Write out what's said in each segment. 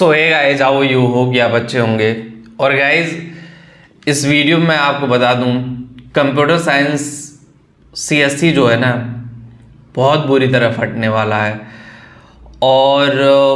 तो hey guys, how you हो, क्या बच्चे होंगे। और गाइज इस वीडियो में आपको बता दूं, कंप्यूटर साइंस सीएससी जो है ना बहुत बुरी तरह फटने वाला है। और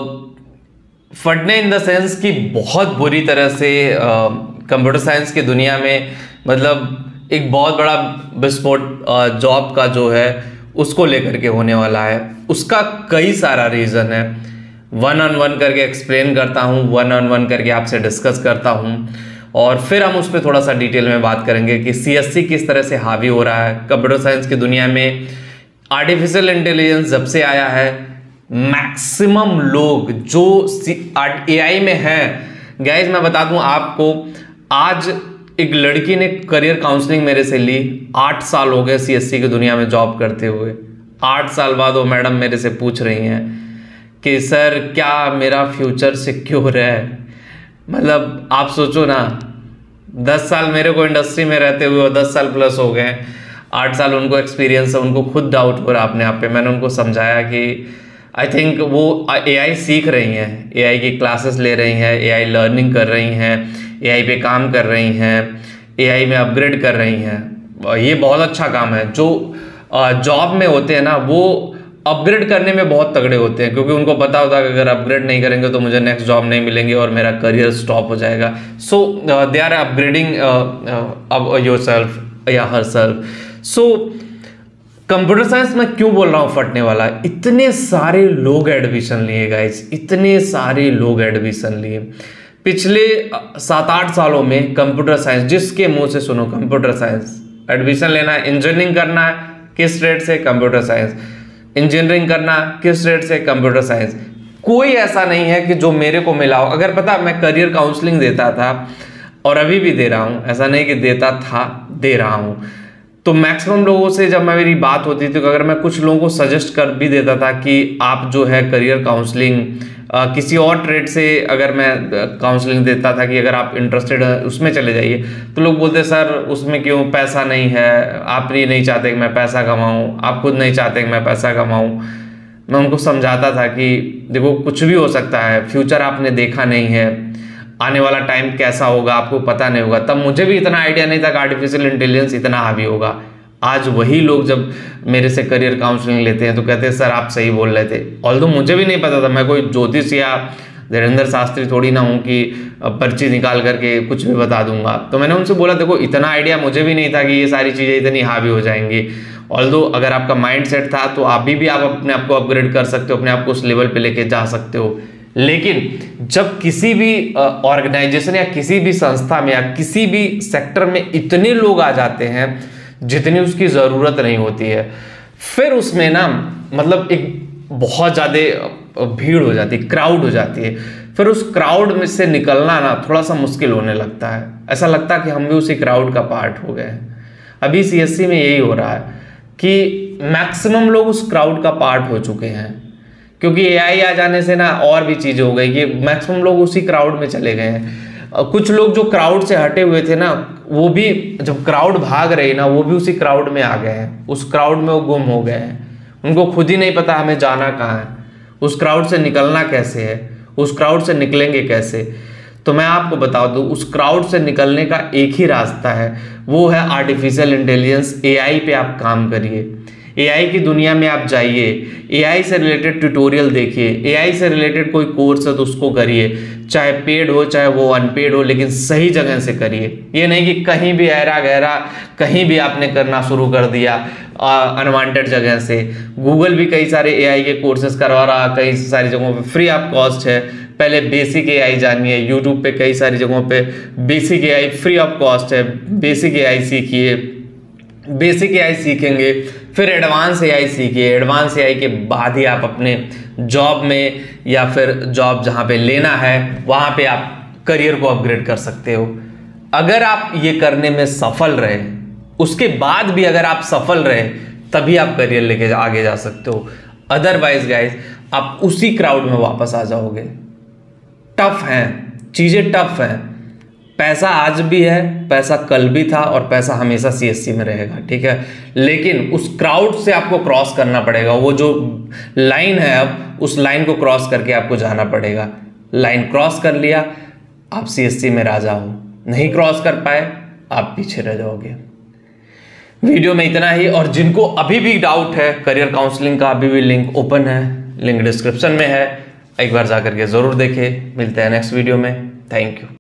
फटने इन द सेंस कि बहुत बुरी तरह से कंप्यूटर साइंस की दुनिया में मतलब एक बहुत बड़ा विस्फोट जॉब का जो है उसको लेकर के होने वाला है। उसका कई सारा रीज़न है, वन ऑन वन करके एक्सप्लेन करता हूँ, वन ऑन वन करके आपसे डिस्कस करता हूँ और फिर हम उस पर थोड़ा सा डिटेल में बात करेंगे कि सीएससी किस तरह से हावी हो रहा है कंप्यूटर साइंस की दुनिया में। आर्टिफिशियल इंटेलिजेंस जब से आया है, मैक्सिमम लोग जो एआई में हैं, गाइज मैं बता दूं आपको, आज एक लड़की ने करियर काउंसलिंग मेरे से ली। 8 साल हो गए सीएससी की दुनिया में जॉब करते हुए। 8 साल बाद वो मैडम मेरे से पूछ रही हैं कि सर क्या मेरा फ्यूचर सिक्योर है। मतलब आप सोचो ना, 10 साल मेरे को इंडस्ट्री में रहते हुए 10 साल प्लस हो गए, 8 साल उनको एक्सपीरियंस है, उनको खुद डाउट हो रहा अपने आप पे। मैंने उनको समझाया कि आई थिंक वो एआई सीख रही हैं, एआई की क्लासेस ले रही हैं, एआई लर्निंग कर रही हैं, एआई पे काम कर रही हैं, एआई में अपग्रेड कर रही हैं। ये बहुत अच्छा काम है। जो जॉब में होते हैं ना वो अपग्रेड करने में बहुत तगड़े होते हैं, क्योंकि उनको पता होता है कि अगर अपग्रेड नहीं करेंगे तो मुझे नेक्स्ट जॉब नहीं मिलेंगे और मेरा करियर स्टॉप हो जाएगा। So they are upgrading yourself या हरसेल्फ। सो कंप्यूटर साइंस में क्यों बोल रहा हूँ फटने वाला, इतने सारे लोग एडमिशन लिए गाइस, इतने सारे लोग एडमिशन लिए पिछले 7-8 सालों में। कंप्यूटर साइंस जिसके मुंह से सुनो कंप्यूटर साइंस एडमिशन लेना है, इंजीनियरिंग करना है किस रेट से, कंप्यूटर साइंस, इंजीनियरिंग करना किस रेट से, कंप्यूटर साइंस। कोई ऐसा नहीं है कि जो मेरे को मिला हो। अगर पता मैं करियर काउंसलिंग देता था और अभी भी दे रहा हूँ, ऐसा नहीं कि देता था, दे रहा हूँ, तो मैक्सिमम लोगों से जब मेरी बात होती थी तो अगर मैं कुछ लोगों को सजेस्ट कर भी देता था कि आप जो है करियर काउंसलिंग किसी और ट्रेड से, अगर मैं काउंसलिंग देता था कि अगर आप इंटरेस्टेड है उसमें चले जाइए, तो लोग बोलते सर उसमें क्यों, पैसा नहीं है, आप ये नहीं चाहते कि मैं पैसा कमाऊँ, आप खुद नहीं चाहते कि मैं पैसा कमाऊँ। मैं उनको समझाता था कि देखो कुछ भी हो सकता है, फ्यूचर आपने देखा नहीं है, आने वाला टाइम कैसा होगा आपको पता नहीं होगा। तब मुझे भी इतना आइडिया नहीं था कि आर्टिफिशियल इंटेलिजेंस इतना हावी होगा। आज वही लोग जब मेरे से करियर काउंसलिंग लेते हैं तो कहते हैं सर आप सही बोल रहे थे। ऑल्दो मुझे भी नहीं पता था, मैं कोई ज्योतिष या धीरेन्द्र शास्त्री थोड़ी ना हूँ कि पर्ची निकाल करके कुछ भी बता दूंगा। तो मैंने उनसे बोला देखो इतना आइडिया मुझे भी नहीं था कि ये सारी चीज़ें इतनी हावी हो जाएंगी। ऑल्दो अगर आपका माइंड सेट था तो अभी भी आप अपने आप को अपग्रेड कर सकते हो, अपने आप को उस लेवल पर लेके जा सकते हो। लेकिन जब किसी भी ऑर्गेनाइजेशन या किसी भी संस्था में या किसी भी सेक्टर में इतने लोग आ जाते हैं जितनी उसकी ज़रूरत नहीं होती है, फिर उसमें ना मतलब एक बहुत ज़्यादा भीड़ हो जाती है, क्राउड हो जाती है। फिर उस क्राउड में से निकलना ना थोड़ा सा मुश्किल होने लगता है। ऐसा लगता है कि हम भी उसी क्राउड का पार्ट हो गए हैं। अभी सीएससी में यही हो रहा है कि मैक्सिमम लोग उस क्राउड का पार्ट हो चुके हैं, क्योंकि एआई आ जाने से ना और भी चीज़ें हो गई कि मैक्सिमम लोग उसी क्राउड में चले गए हैं। कुछ लोग जो क्राउड से हटे हुए थे ना, वो भी जब क्राउड भाग रही ना, वो भी उसी क्राउड में आ गए हैं, उस क्राउड में वो गुम हो गए हैं। उनको खुद ही नहीं पता हमें जाना कहाँ है, उस क्राउड से निकलना कैसे है, उस क्राउड से निकलेंगे कैसे। तो मैं आपको बता दूं, उस क्राउड से निकलने का एक ही रास्ता है, वो है आर्टिफिशियल इंटेलिजेंस। एआई पे आप काम करिए, एआई की दुनिया में आप जाइए, एआई से रिलेटेड ट्यूटोरियल देखिए, एआई से रिलेटेड कोई कोर्स है तो उसको करिए, चाहे पेड हो चाहे वो अनपेड हो, लेकिन सही जगह से करिए। ये नहीं कि कहीं भी ऐरा गहरा कहीं भी आपने करना शुरू कर दिया अनवांटेड जगह से। गूगल भी कई सारे एआई के कोर्सेज करवा रहा, कई सारी जगहों पे फ्री ऑफ कॉस्ट है। पहले बेसिक एआई जानिए, यूट्यूब पे कई सारी जगहों पे basic AI free of cost है, बेसिक एआई सीखिए। बेसिक एआई सीखेंगे फिर एडवांस एआई सीखिए, एडवांस एआई के बाद ही आप अपने जॉब में या फिर जॉब जहाँ पे लेना है वहाँ पे आप करियर को अपग्रेड कर सकते हो। अगर आप ये करने में सफल रहे, उसके बाद भी अगर आप सफल रहे, तभी आप करियर लेके आगे जा सकते हो। अदरवाइज गाइज आप उसी क्राउड में वापस आ जाओगे। टफ हैं चीज़ें, टफ हैं। पैसा आज भी है, पैसा कल भी था और पैसा हमेशा सीएससी में रहेगा, ठीक है। लेकिन उस क्राउड से आपको क्रॉस करना पड़ेगा। वो जो लाइन है अब उस लाइन को क्रॉस करके आपको जाना पड़ेगा। लाइन क्रॉस कर लिया, आप CSC में राजा हो, नहीं क्रॉस कर पाए, आप पीछे रह जाओगे। वीडियो में इतना ही, और जिनको अभी भी डाउट है करियर काउंसलिंग का, अभी भी लिंक ओपन है, लिंक डिस्क्रिप्शन में है, एक बार जा करके ज़रूर देखें। मिलते हैं नेक्स्ट वीडियो में। Thank you.